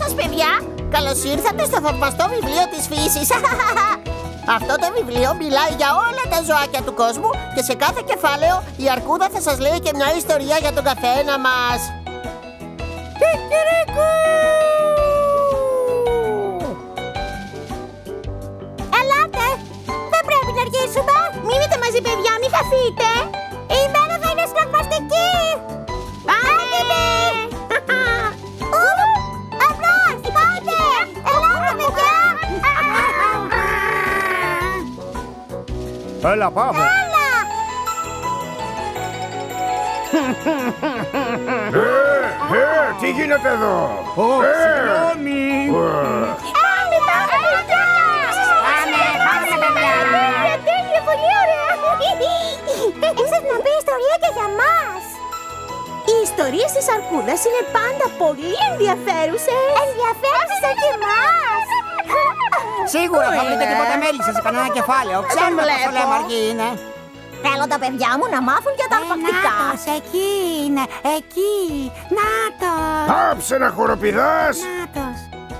σας, παιδιά! Καλώς ήρθατε στο θαυμαστό βιβλίο της φύσης. Αυτό το βιβλίο μιλάει για όλα τα ζωάκια του κόσμου και σε κάθε κεφάλαιο η αρκούδα θα σας λέει και μια ιστορία για τον καθένα μας. Κικυρίκου! Ελάτε! Δεν πρέπει να αργήσουμε! Μείνετε μαζί, παιδιά, μην χαθείτε! Η μέρα θα είναι συναρπαστική! Πάμε! Εμπρός! Πάτε! Ελάτε, παιδιά! Έλα, πάμε! Έλα! Τι γίνεται εδώ? Συγγνώμη! Πάμε, παιδιά! Πάμε, παιδιά! Τέλεια, πολύ ωραία! Ήσασταν να πει ιστορία και για μας! Οι ιστορίες της αρκούδας είναι πάντα πολύ ενδιαφέρουσες! Ενδιαφέρουσες και εμάς! Σίγουρα θα βρείτε τίποτα μέλισσες σε κανένα κεφάλαιο. Ξέρουμε πόσο λέμαργοι είναι. Θέλω τα παιδιά μου να μάθουν για τα αρπακτικά. Νάτος, εκεί είναι, εκεί. Νάτος. Πάψε να χοροπηδάς! Νάτος.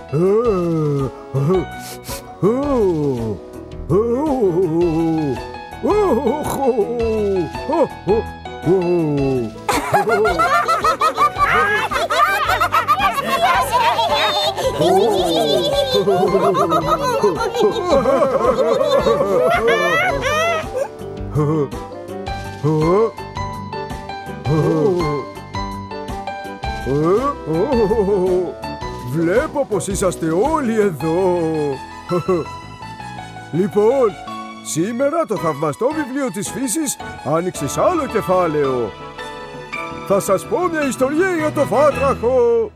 Βλέπω πως είσαστε όλοι εδώ. Λοιπόν, σήμερα το θαυμαστό βιβλίο της φύσης άνοιξε σ' άλλο κεφάλαιο. Θα σας πω μια ιστορία για το βάτραχο.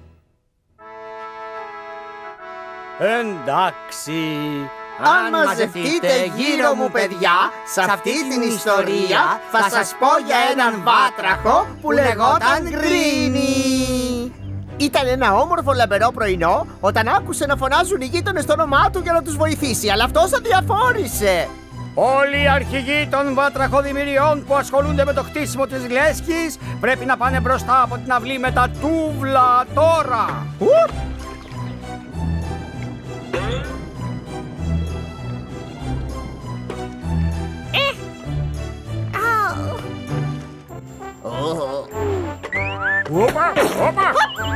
Εντάξει. Αν μαζευτείτε γύρω μου, παιδιά, σε αυτή την ιστορία θα σας πω για έναν βάτραχο που λεγόταν Γκρίνι. Ήταν ένα όμορφο λαμπερό πρωινό όταν άκουσε να φωνάζουν οι γείτονες το όνομά του για να τους βοηθήσει, αλλά αυτός αδιαφόρησε. Όλοι οι αρχηγοί των βατραχοδημιουργιών που ασχολούνται με το χτίσιμο της λέσχης πρέπει να πάνε μπροστά από την αυλή με τα τούβλα τώρα. Όπα, όπα!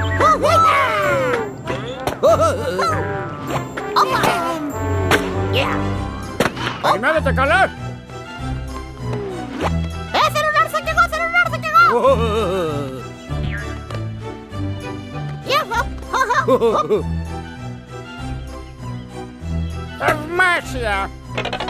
Περιμένετε καλά. Θέλω να έρθω κι εγώ, θέλω να έρθω κι εγώ! Θαυμάσια.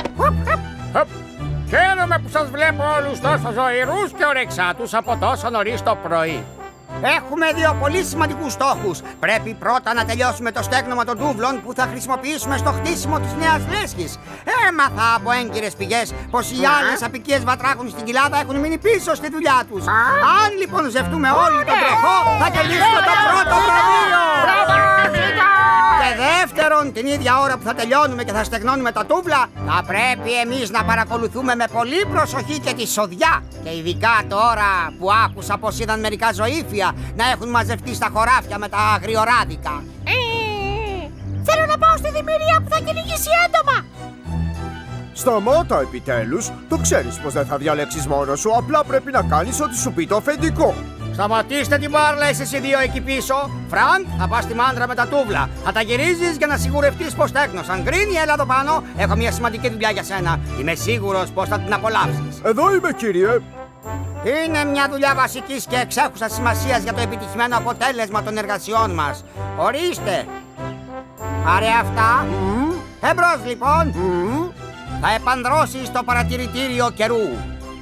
Χαίρομαι που σας βλέπω όλους τόσο ζωηρούς και ορεξάτους από τόσο νωρίς το πρωί. Έχουμε δύο πολύ σημαντικούς στόχους. Πρέπει πρώτα να τελειώσουμε το στέγνομα των τούβλων που θα χρησιμοποιήσουμε στο χτίσιμο της νέας λέσχης. Έμαθα από έγκυρες πηγές πως οι άλλες αποικίες βατράχων στην κοιλάδα έχουν μείνει πίσω στη δουλειά τους. Αν λοιπόν ζευτούμε όλοι τον τρεχό, θα κερδίσουμε το πρώτο βραβείο! Και δεύτερον, την ίδια ώρα που θα τελειώνουμε και θα στεγνώνουμε τα τούβλα, θα πρέπει εμείς να παρακολουθούμε με πολύ προσοχή και τη σοδιά. Και ειδικά τώρα που άκουσα πως είδαν μερικά ζωήφια να έχουν μαζευτεί στα χωράφια με τα αγριοράδικα. Θέλω να πάω στη δημιουργία που θα κυνηγήσει έντομα! Σταμάτα επιτέλους. Το ξέρεις πως δεν θα διαλέξεις μόνος σου. Απλά πρέπει να κάνεις ό,τι σου πει το αφεντικό. Σταματήστε την μπάρλα εσείς οι δύο εκεί πίσω. Φρανκ, θα πας στη μάντρα με τα τούβλα. Θα τα γυρίζεις για να σιγουρευτείς πως στέγνωσαν. Γκρίνι, έλα εδώ πάνω. Έχω μια σημαντική δουλειά για σένα. Είμαι σίγουρος πως θα την απολαύσεις. Εδώ είμαι, κύριε. Είναι μια δουλειά βασικής και εξέχουσας σημασίας για το επιτυχημένο αποτέλεσμα των εργασιών μας. Ορίστε. Πάρε αυτά. Εμπρός λοιπόν. Θα επανδρώσεις το παρατηρητήριο καιρού.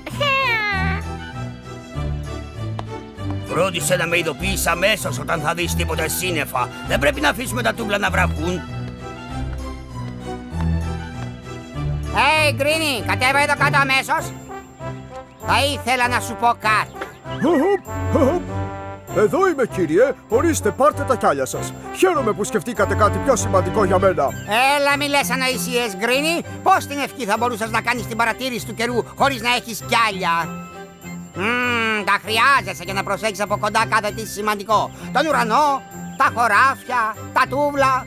Φρόντισε να με ειδοποιείς αμέσως όταν θα δεις τίποτα σύννεφα. Δεν πρέπει να αφήσουμε τα τούβλα να βραχούν. Γκρίνι, κατέβα εδώ κάτω αμέσως. Θα ήθελα να σου πω κάτι. Εδώ είμαι, κύριε. Ορίστε, πάρτε τα κιάλια σας. Χαίρομαι που σκεφτήκατε κάτι πιο σημαντικό για μένα. Έλα, μη λες ανοησίες, Γκρίνι. Πώς την ευχή θα μπορούσες να κάνεις την παρατήρηση του καιρού χωρίς να έχεις κιάλια? Τα χρειάζεσαι για να προσέχεις από κοντά κάθε τι σημαντικό. Τον ουρανό, τα χωράφια, τα τούβλα.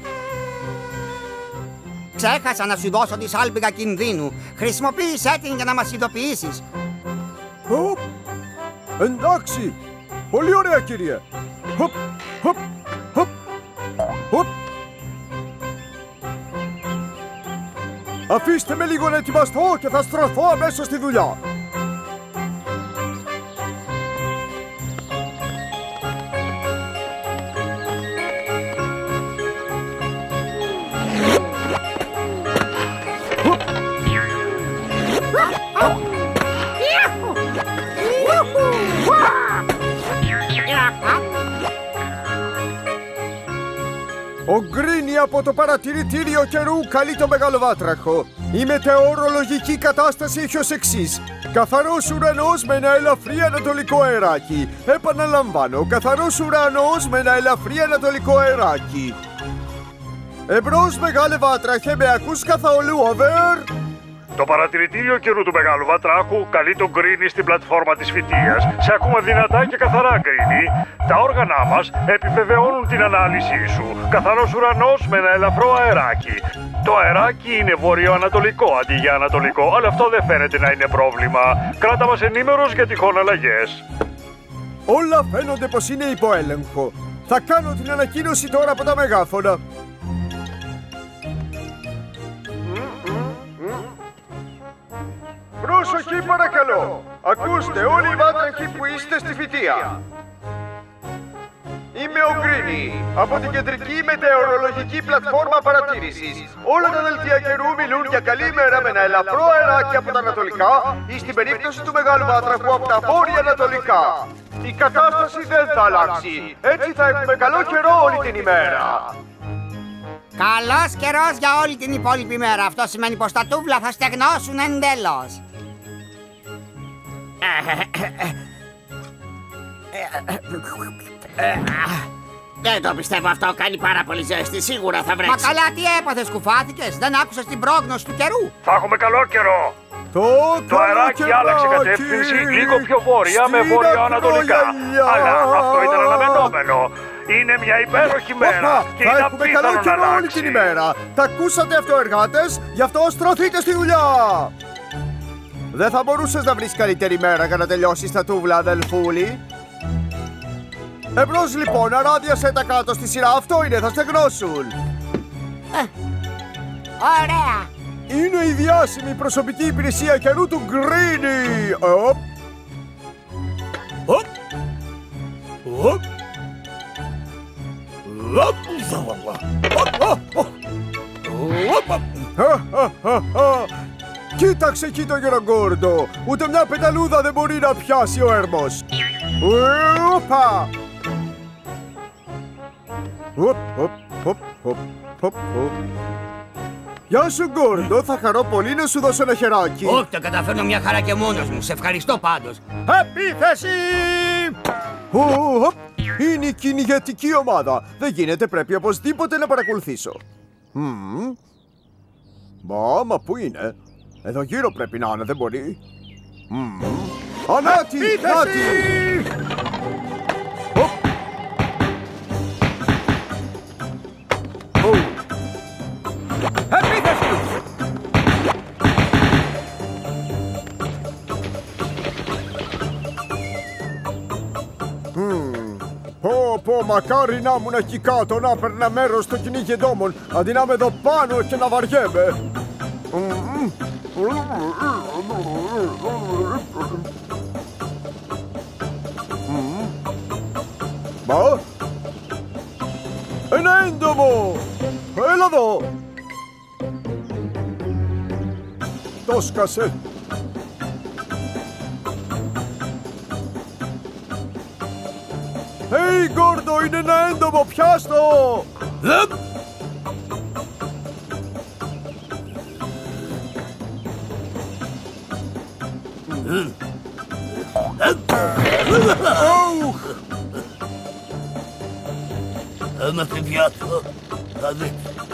Ξέχασα να σου δώσω τη σάλπιγγα κινδύνου. Χρησιμοποίησέ την για να μας ειδοποιήσεις. Εντάξει. Πολύ ωραία, κύριε. Χοπ, χοπ, χοπ, χοπ. Αφήστε με λίγο να ετοιμαστώ και θα στραφώ αμέσως στη δουλειά. Ο Γκρίνι από το παρατηρητήριο καιρού καλεί το μεγαλοβάτραχο. Η μετεωρολογική κατάσταση έχει ως εξής. Καθαρός ουρανός με ένα ελαφρύ ανατολικό αεράκι. Επαναλαμβάνω, καθαρός ουρανός με ένα ελαφρύ ανατολικό αεράκι. Εμπρός μεγάλε βάτραχε, με ακούς καθόλου, over? Το παρατηρητήριο καιρού του Μεγάλου Βατράχου καλεί τον Γκρίνι στην πλατφόρμα της Φυτείας. Σε ακούμε δυνατά και καθαρά, Γκρίνι. Τα όργανά μας επιβεβαιώνουν την ανάλυση σου. Καθαρός ουρανός με ένα ελαφρό αεράκι. Το αεράκι είναι βορειοανατολικό αντί για ανατολικό, αλλά αυτό δεν φαίνεται να είναι πρόβλημα. Κράτα μας ενήμερος για τυχόν αλλαγές. Όλα φαίνονται πως είναι υπό έλεγχο. Θα κάνω την ανακοίνωση τώρα από τα μεγάφωνα. Πρόσοχη παρακαλώ! Ακούστε όλοι οι βάτραχοι που είστε στη Φυτεία. Είμαι ο Γκρίνι, από την κεντρική μετεωρολογική πλατφόρμα παρατήρησης. Όλα τα δελτία καιρού μιλούν για καλή μέρα με ένα ελαφρό αεράκι από τα ανατολικά ή στην περίπτωση του μεγάλου βάτραχου από τα βόρεια ανατολικά. Η κατάσταση δεν θα αλλάξει. Έτσι θα έχουμε καλό καιρό όλη την ημέρα. Καλός καιρός για όλη την υπόλοιπη μέρα. Αυτό σημαίνει πως τα τούβλα θα στεγνώσουν εντελώς. Δεν το πιστεύω αυτό, κάνει πάρα πολύ ζέστη, σίγουρα θα βρέξει. Μα καλά, τι έπαθες, κουφάθηκες? Δεν άκουσες την πρόγνωση του καιρού? Θα έχουμε καλό καιρό. Το αεράκι άλλαξε κατεύθυνση λίγο πιο βόρεια με βόρειο-ανατολικά. Αλλά αυτό ήταν αναμενόμενο. Είναι μια υπέροχη μέρα και είναι απίθανο να αλλάξει. Όλη την ημέρα. Τα ακούσατε αυτό, εργάτες, γι' αυτό στρωθείτε στη δουλειά. Δεν θα μπορούσες να βρεις καλύτερη μέρα για να τελειώσεις τα τούβλα, αδελφούλη? Εμπρός λοιπόν, αράδιασε τα κάτω στη σειρά, αυτό είναι, θα στεγνώσουν. Ωραία. Είναι η διάσημη προσωπική υπηρεσία καιρού του Γκρίνι. Κοίταξε εκεί το γερογκόρντο. Ούτε μια πεταλούδα δεν μπορεί να πιάσει ο έρμος. Οπα! Γεια σου, Γκόρντο. Θα χαρώ πολύ να σου δώσω ένα χεράκι. Όχι, τα καταφέρνω μια χαρά και μόνος μου. Σε ευχαριστώ πάντως. Επίθεση! Είναι η κυνηγετική ομάδα. Δεν γίνεται, πρέπει οπωσδήποτε να παρακολουθήσω. Μα πού είναι? Εδώ γύρω πρέπει να είναι, δεν μπορεί. Ανάτι! Νάτι! Επίθεση! Πω, μακάρι να ήμουν εκεί κάτω να παίρνα μέρος στο κυνήγι εντόμων, αντί να είμαι εδώ πάνω και να βαριέμαι. Μα, ένα έντομο! Έλα εδώ! Το σκάσε! Hey, Γκόρντο, είναι ένα έντομο, πιάστο! Άμα σε πιάσω, θα δεις.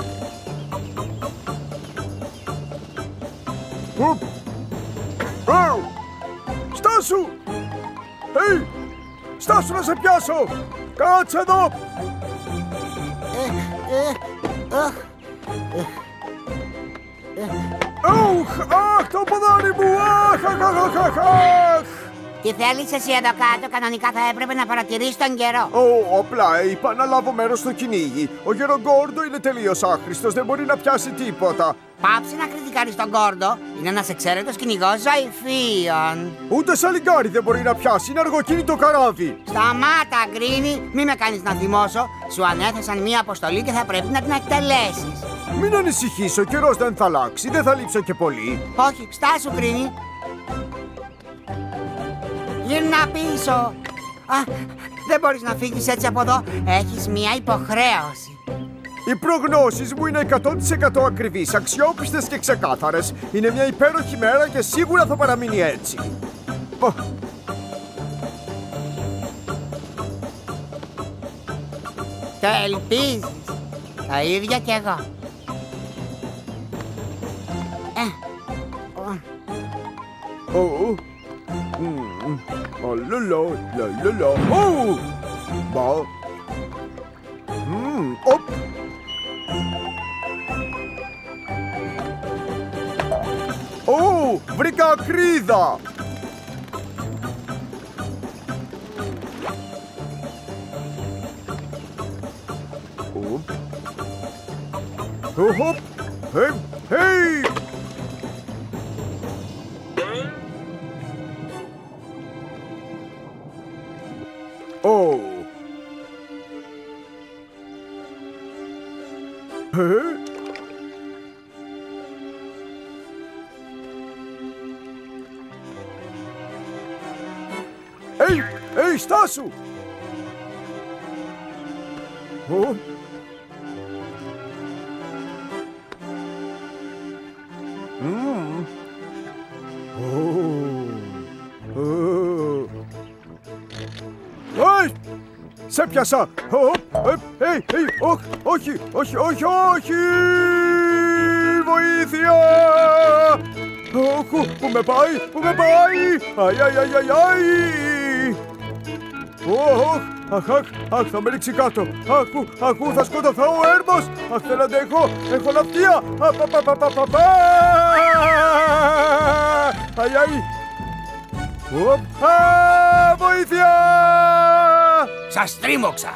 Στάσου! Hey! Στάσου να σε πιάσω! Κάτσε εδώ! Αχ, το ποδάρι μου! Αχ! Τι θέλεις εσύ εδώ κάτω? Κανονικά θα έπρεπε να παρατηρείς τον καιρό. Απλά είπα να λάβω μέρος στο κυνήγι. Ο Γερογκόρντο είναι τελείως άχρηστος, δεν μπορεί να πιάσει τίποτα. Πάψε να κριτικάρεις τον Γκόρντο. Είναι ένας εξαίρετος κυνηγός ζωηφίων. Ούτε σαλιγκάρι δεν μπορεί να πιάσει, είναι αργοκίνητο καράβι. Σταμάτα, Γκρίνι, μη με κάνεις να θυμώσω. Σου ανέθεσαν μία αποστολή και θα πρέπει να την εκτελέσεις. Μην ανησυχείς, ο καιρός δεν θα αλλάξει, δεν θα λείψω και πολύ. Όχι, στάσου, Γκρίνι. Γύρνα πίσω. Δεν μπορείς να φύγεις έτσι από εδώ. Έχεις μία υποχρέωση. Οι προγνώσεις μου είναι 100% ακριβείς, αξιόπιστες και ξεκάθαρες. Είναι μια υπέροχη μέρα και σίγουρα θα παραμείνει έτσι. Το ελπίζεις. Τα ίδια κι εγώ. Βρήκα ακρίδα! Στάσου! Σε πιάσα! Όχι! Βοήθεια! Πού με πάει! Αχ, θα με ρίξει κάτω. Αχ, θα σκοτωθώ ο έρμος. Αχ, δεν αντέχω. Έχω ναυτία. Βοήθεια! Σας τρίμωξα.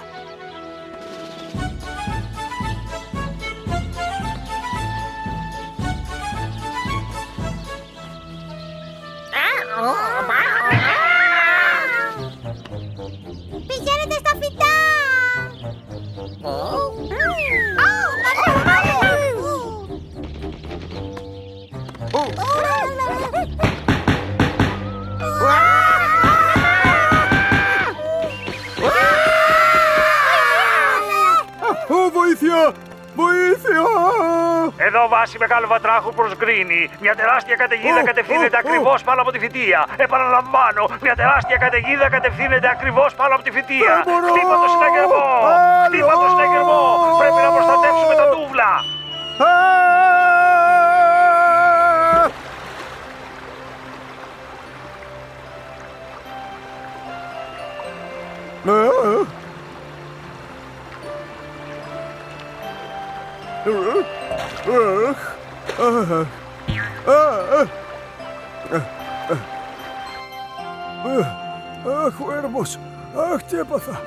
Πηγαίνετε στα φυτά! Βοήθεια! Εδώ βάση Μεγάλου Βατράχου προς Γκρίνι. Μια τεράστια καταιγίδα κατευθύνεται ακριβώς πάνω από τη φυτεία. Επαναλαμβάνω, μια τεράστια καταιγίδα κατευθύνεται ακριβώς πάνω από τη φυτεία. Χτύπα το συναγερμό! Χτύπα το συναγερμό! Πρέπει να προστατεύσουμε τα τούβλα! Αχ, ο έρμος! Αχ, τι έπαθα!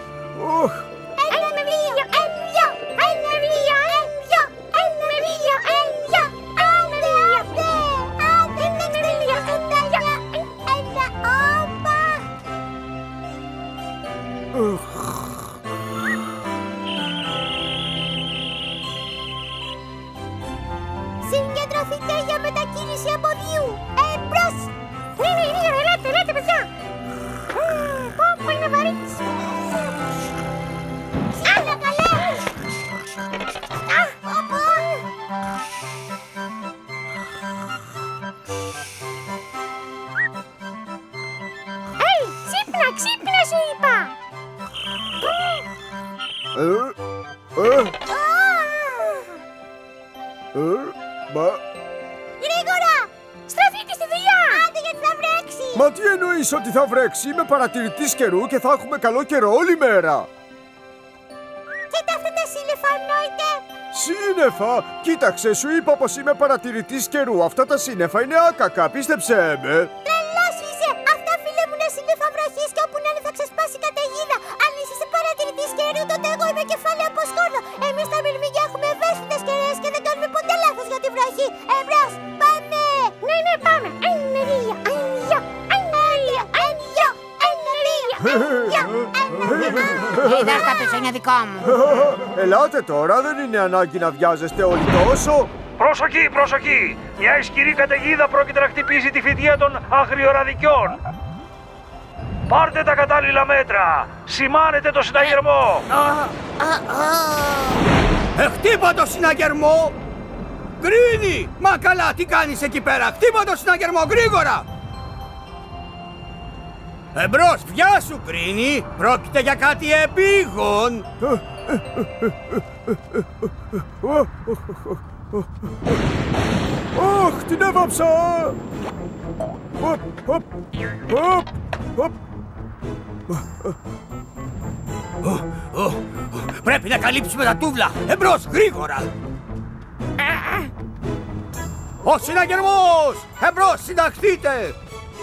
Συγκεντρωθείτε για μετακίνηση αποδιού! Εμπρός! Ελάτε, παιδιά! Πω, είναι βαρύς! Άλλα καλά! Ξύπνα σου είπα! Γρήγορα! Στραφείτε στη δουλειά! Άντε γιατί θα βρέξει! Μα τι εννοείς ότι θα βρέξει? Είμαι παρατηρητής καιρού και θα έχουμε καλό καιρό όλη μέρα! Κοίτα αυτά τα σύννεφα, σύννεφα! Κοίταξε, σου είπα πως είμαι παρατηρητής καιρού. Αυτά τα σύννεφα είναι άκακα, πίστεψέ με. Τρελός είσαι! Αυτά, φίλε μου, είναι σύννεφα βροχής και όπου να είναι θα ξεσπάσει καταιγίδα. Αν είσαι παρατηρητής καιρού, τότε εγώ είμαι κεφάλαιο από σκόρδο. Εμείς τα μυρμήγκια έχουμε ευαίσθητες κεραίες και δεν κάνουμε ποτέ λάθος για τη βροχή. Εμπρός, πάμε! Ναι, πάμε! Είδα στα πίσω, είναι δικό μου. Ελάτε τώρα, δεν είναι ανάγκη να βιάζεστε όλοι τόσο. Προσοχή, προσοχή! Μια ισχυρή καταιγίδα πρόκειται να χτυπήσει τη φυτεία των αγριοραδικιών. Πάρτε τα κατάλληλα μέτρα! Σημάνετε το συναγερμό! Χτύπα το συναγερμό! Γκρίνι! Μα καλά, τι κάνεις εκεί πέρα! Χτύπα το συναγερμό, γρήγορα! Εμπρός, βιάσου, Γκρίνι! Πρόκειται για κάτι επίγον! Αχ, την έβαψα! Πρέπει να καλύψουμε τα τούβλα! Εμπρός, γρήγορα! Ο συναγερμός! Εμπρός, συνταχθείτε!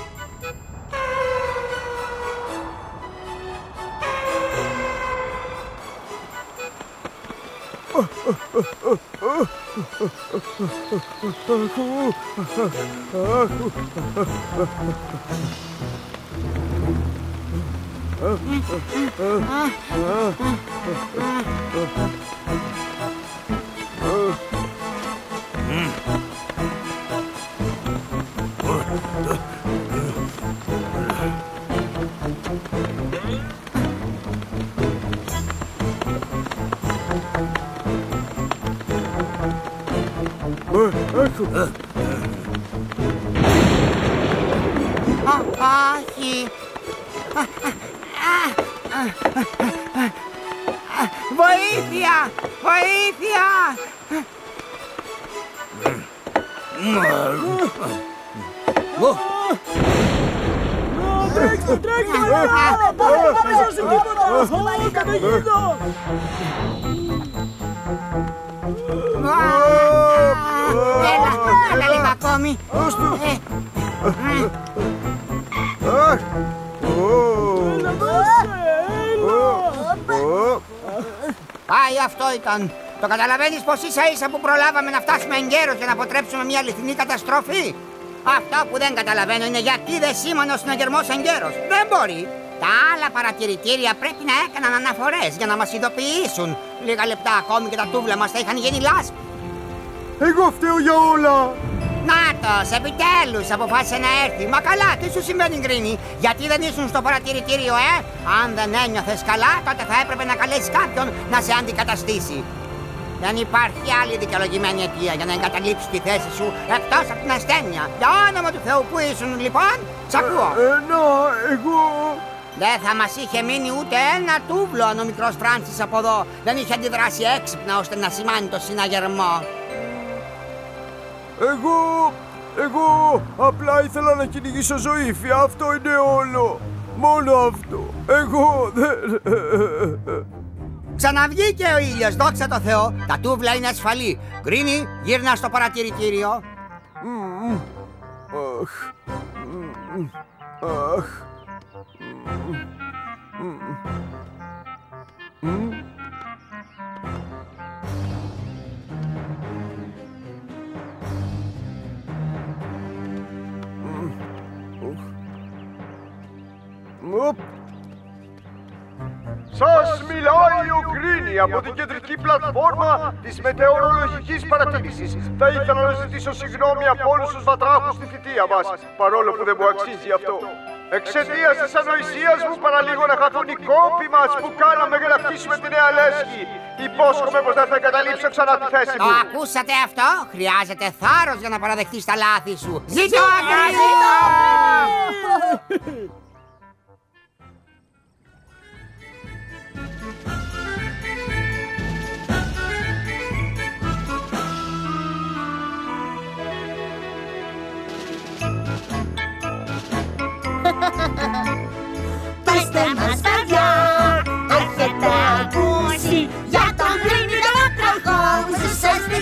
Όχι. Βοήθεια! Βοήθεια! Τρέξτε, τρέξτε! Πάμε σας τίποτα! Καταιγίδα! Έλα λίγο ακόμη. Πάει, αυτό ήταν. Το καταλαβαίνεις πως ίσα που προλάβαμε να φτάσουμε εγκαίρως για να αποτρέψουμε μια αληθινή καταστροφή. Αυτό που δεν καταλαβαίνω είναι γιατί δεν σήμανε ο συναγερμός εγκαίρως. Δεν μπορεί. Τα άλλα παρατηρητήρια πρέπει να έκαναν αναφορές για να μας ειδοποιήσουν. Λίγα λεπτά ακόμη και τα τούβλα μας θα είχαν γίνει λάσπη. Εγώ φταίω για όλα. Νάτος, επιτέλους αποφάσισε να έρθει. Μα καλά, τι σου συμβαίνει, Γκρίνι? Γιατί δεν ήσουν στο παρατηρητήριο, Αν δεν ένιωθες καλά, τότε θα έπρεπε να καλέσεις κάποιον να σε αντικαταστήσει. Δεν υπάρχει άλλη δικαιολογημένη αιτία για να εγκαταλείψεις τη θέση σου εκτός από την ασθένεια. Για όνομα του Θεού, πού ήσουν λοιπόν? Σ' ακούω. Εγώ... Δεν θα μας είχε μείνει ούτε ένα τούβλο αν ο μικρός Φράνσις από εδώ δεν είχε αντιδράσει έξυπνα ώστε να σημάνει το συναγερμό. Εγώ απλά ήθελα να κυνηγήσω ζωήφια, αυτό είναι όλο. Μόνο αυτό. Εγώ δεν... Ξαναβγήκε ο ήλιος, δόξα τω Θεώ. Τα τούβλα είναι ασφαλή. Γκρίνι, γύρνα στο παρατηρητήριο. Σας μιλάει ο Γκρίνι από την κεντρική πλατφόρμα της μετεωρολογικής παρατήρησης. Θα ήθελα να ζητήσω συγγνώμη από όλους τους βατράχους στη θητεία μας, παρόλο που δεν μου αξίζει αυτό. Εξαιτίας της ανοησίας μου παραλίγο να χαθούν οι κόποι μας που κάναμε για να χτίσουμε τη νέα λέσχη. Υπόσχομαι πως δεν θα εγκαταλείψω ξανά τη θέση μου. Το ακούσατε αυτό? Χρειάζεται θάρρος για να παραδεχτείς τα λάθη σου. Ζήτω! Πεστε μας παιδιά, έχετε ακούσει για τον Γκρίνι τον άτραχο που ζούσε στη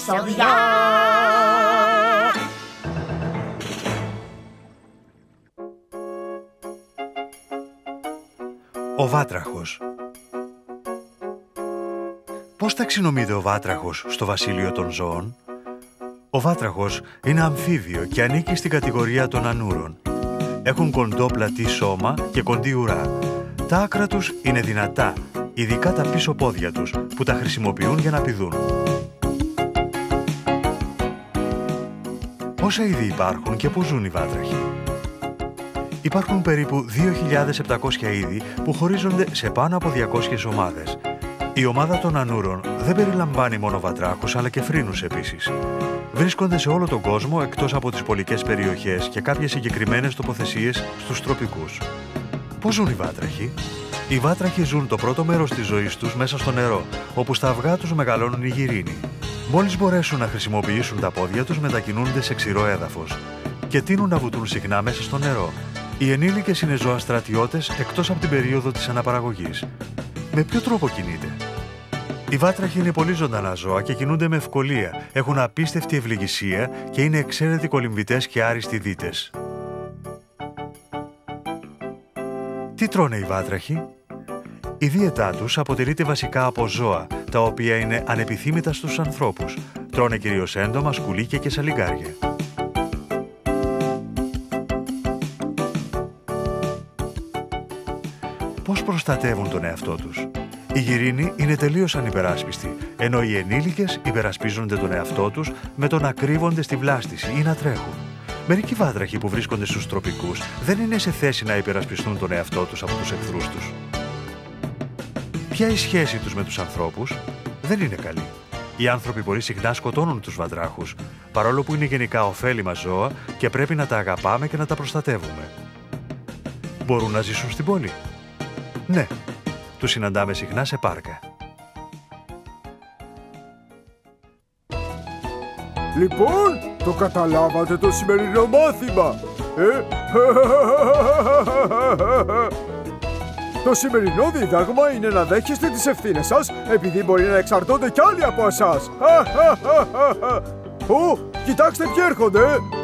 επεισόδιο. Ο βάτραχος. Πώς ταξινομείται ο βάτραχος στο βασίλειο των ζώων? Ο βάτραχος είναι αμφίβιο και ανήκει στην κατηγορία των ανούρων. Έχουν κοντό πλατή σώμα και κοντή ουρά. Τα άκρα τους είναι δυνατά, ειδικά τα πίσω πόδια τους, που τα χρησιμοποιούν για να πηδούν. Πόσα είδη υπάρχουν και πώς ζουν οι βάτραχοι? Υπάρχουν περίπου 2.700 είδη που χωρίζονται σε πάνω από 200 ομάδες. Η ομάδα των ανούρων δεν περιλαμβάνει μόνο βατράχους αλλά και φρύνους επίσης. Βρίσκονται σε όλο τον κόσμο εκτός από τις πολικές περιοχές και κάποιες συγκεκριμένες τοποθεσίες στους τροπικούς. Πώς ζουν οι βάτραχοι? Οι βάτραχοι ζουν το πρώτο μέρος της ζωής τους μέσα στο νερό, όπου στα αυγά τους μεγαλώνουν οι γυρίνοι. Μόλις μπορέσουν να χρησιμοποιήσουν τα πόδια τους, μετακινούνται σε ξηρό έδαφος και τείνουν να βουτούν συχνά μέσα στο νερό. Οι ενήλικες είναι ζώα στρατιώτες εκτός από την περίοδο της αναπαραγωγής. Με ποιο τρόπο κινείται? Οι βάτραχοι είναι πολύ ζωντανά ζώα και κινούνται με ευκολία, έχουν απίστευτη ευληγησία και είναι εξαίρετοι κολυμβητές και άριστοι δίτες. Τι τρώνε οι βάτραχοι? Η δίαιτά τους αποτελείται βασικά από ζώα, τα οποία είναι ανεπιθύμητα στους ανθρώπους. Τρώνε κυρίως έντομα, σκουλίκια και σαλιγκάρια. Πώς προστατεύουν τον εαυτό τους? Οι γυρίνοι είναι τελείως ανυπεράσπιστοι, ενώ οι ενήλικες υπερασπίζονται τον εαυτό τους με το να κρύβονται στη βλάστηση ή να τρέχουν. Μερικοί βάτραχοι που βρίσκονται στους τροπικούς δεν είναι σε θέση να υπερασπιστούν τον εαυτό τους από τους εχθρούς τους. Ποια η σχέση τους με τους ανθρώπους? Δεν είναι καλή. Οι άνθρωποι πολύ συχνά σκοτώνουν τους βατράχους, παρόλο που είναι γενικά ωφέλιμα ζώα και πρέπει να τα αγαπάμε και να τα προστατεύουμε. Μπορούν να ζήσουν στην πόλη? Ναι, τους συναντάμε συχνά σε πάρκα. Λοιπόν, το καταλάβατε το σημερινό μάθημα, Το σημερινό δίδαγμα είναι να δέχεστε τις ευθύνες σας, επειδή μπορεί να εξαρτώνται κι άλλοι από εσάς. Ω, κοιτάξτε ποιοι έρχονται.